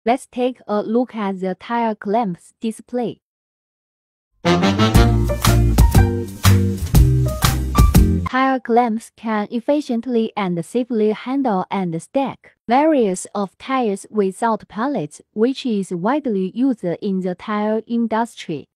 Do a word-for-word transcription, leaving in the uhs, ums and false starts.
Let's take a look at the tire clamps display. Tire clamps can efficiently and safely handle and stack various of tires without pallets, which is widely used in the tire industry.